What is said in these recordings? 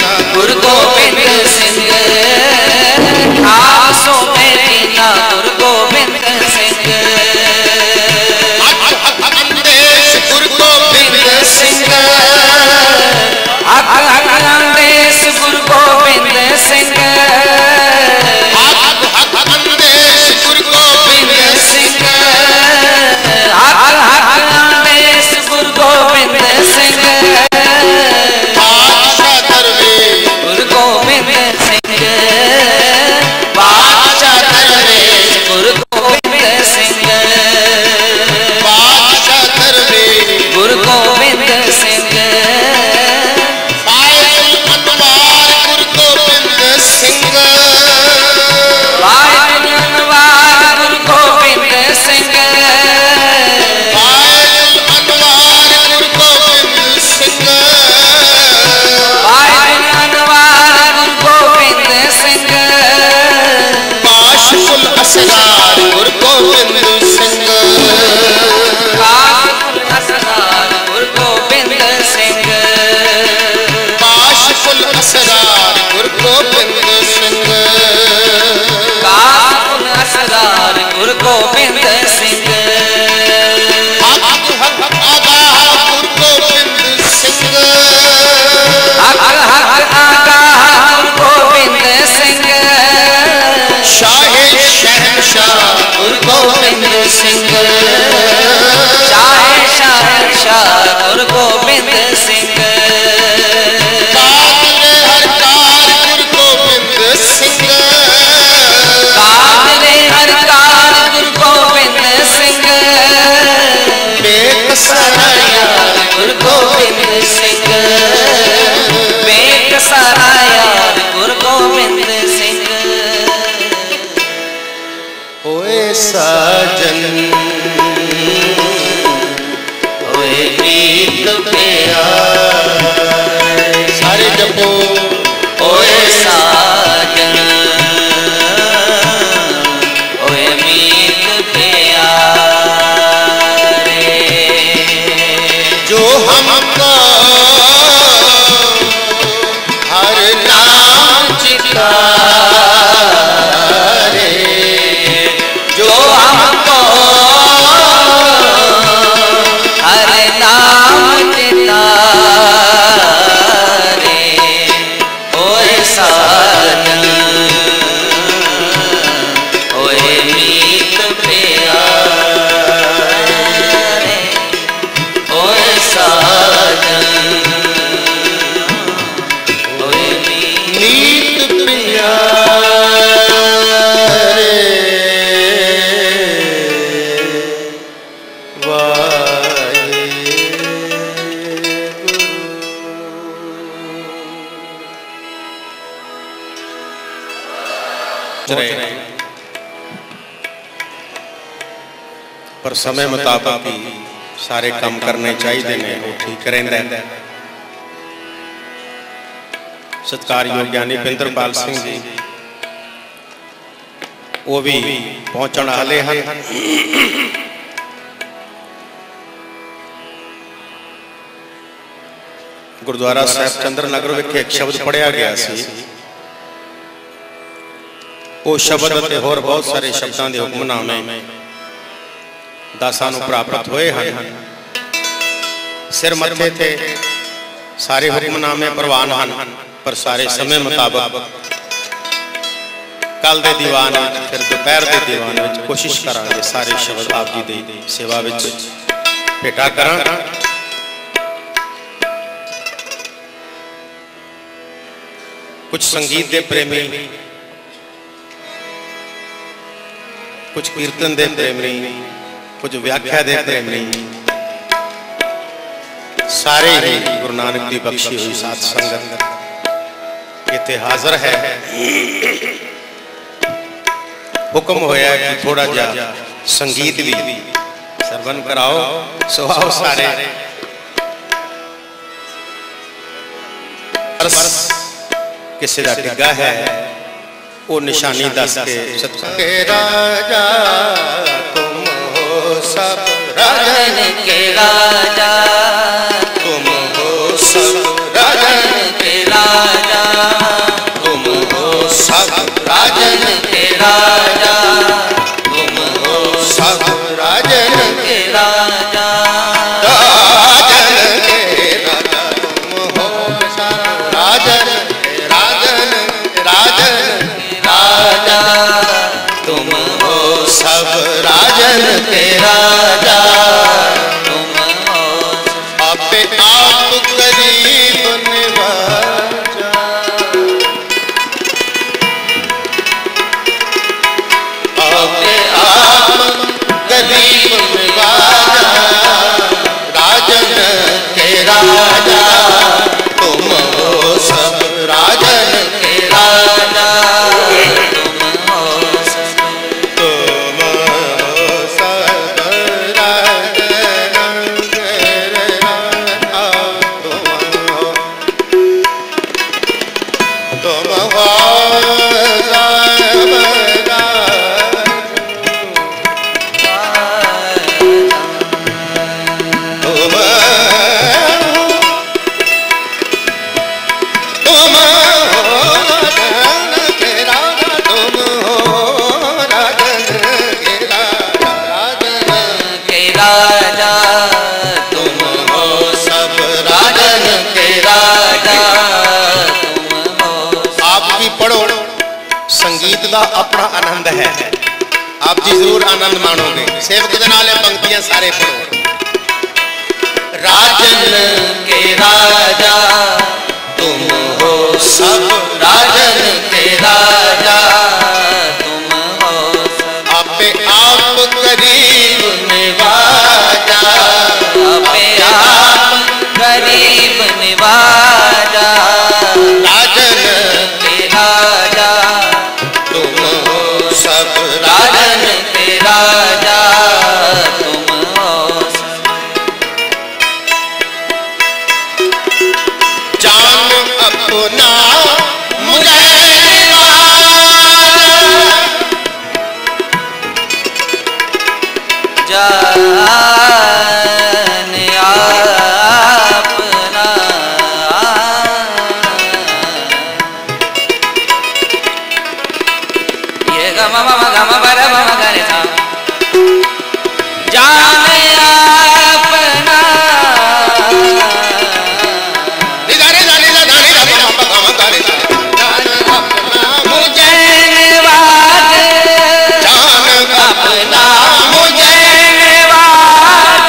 गुरु गोबिंद सिंह आसो मेरी ना गुरु गोबिंद सिंह गुरु गोबिंद सिंह अंदेश गुरु गोबिंद सिंह अंदेश गुरु गोबिंद सिंह अंदेश गुरु गोबिंद सिंह बादशाह दरवेश गुरु गोबिंद सिंह बादशाह दरवेश गुरु गोबिंद सिंह बादशाह दरवेश गुरु गोबिंद सिंह असरार गुरु गोबिंद सिंह काशफुल असरार गुरु गोबिंद सिंह काशफुल असरार गुरु गोबिंद सिंह काशफुल असरार गुरु गोबिंद सिंह हक हक आगाह गुरु गोबिंद सिंह हक हक आगाह गुरु गोबिंद सिंह शाहे शहंशाह गुरु गोबिंद सिंह शाहे शहंशाह गुरु गोबिंद सिंह कादरे हर कार गुरु गोबिंद सिंह कादरे हर कार गुरु गोबिंद सिंह बेकसरा यार गुरु गोबिंद सिंह बेकसरा यार गुरु गोबिंद सिंह ओए साजन ओए मीत प्यारे सारे जपो ओए साजन ओए मीत प्यारे जो हमको हर नाम चितारे जो हमको हर नाम चितारे ओए साजन ओए मीत प्यारे ओए साजन ओए मीत प्यारे पर समय मुताबिक सारे काम करने चाहिए ने वो ठीक रहिंदा है। सत्कारयोग ज्ञानी पिंदरपाल सिंह जी वो भी पहुंचण वाले हैं। गुरुद्वारा साहिब चंद्र नगर विखे एक शब्द पढ़िया गया सी, वो शब्द ते होर बहुत सारे शब्दों के हुक्मनामे दासां नूं प्राप्त होए हैं। सिर मथे थे सारे हुक्मनामे प्रवान हैं, पर सारे समय मुताबिक कल दे दीवान फिर दोपहर के दीवान में कोशिश करांगे सारे शब्द आप जी दी सेवा विच भेटा करां। कुछ संगीत के प्रेमी, कुछ कीर्तन के प्रेमी, कुछ व्याख्या के प्रेमी, सारे ही गुरु नानक की बख्शी हुई साध संगत इत्थे हाजिर है। हुक्म होया कि थोड़ा जा संगीत भी सरवन कराओ, सो आओ सारे। किसी का डिगा है वो निशानी दस के सत्संग राजा तुम हो सब राजन के राजा तुम हो सब राजन के राजा के राजा तुम हो। आपे आप गरीब निवाजा, आपे आप गरीब निवाजा, राजन के राजा तुम हो सब, राजन के राजा तुम हो सब, तुम हो सब, राजन के राजा तुम हो, तुम हो सब पढ़ो। संगीत का अपना आनंद है, आप जी जरूर आनंद मानोगे। सेवक दे नाल पंक्तियां सारे पढ़ो। राजन के राजा तुम हो सब, राजन के राजा तुम हो सब, आपे आप गरीब निवाजा, आपे आप गरीब निवाजा, राजन के राजा तुम हो सब, राजन के राजा तुम हो सब। जान अपना मुझे जान अपना, ये ग म म ग म ब र म म ग रे सा, जान अपना, मुझे निवाज, जान अपना मुझे निवाज,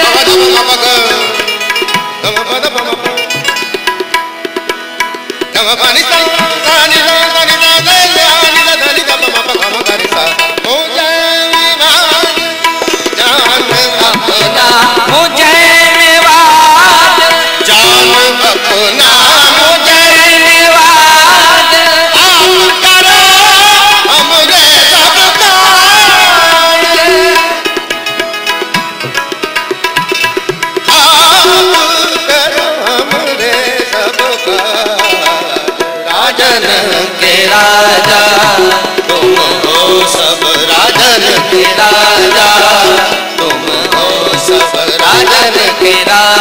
अपना मुझे निवाज, जान अपना मुझे निवाज, आप करो हमरे सब काज, आप करो हमरे सब काज, राजन के राजा तुम हो सब, राजन के राजा तुम हो सब, राजन के राजा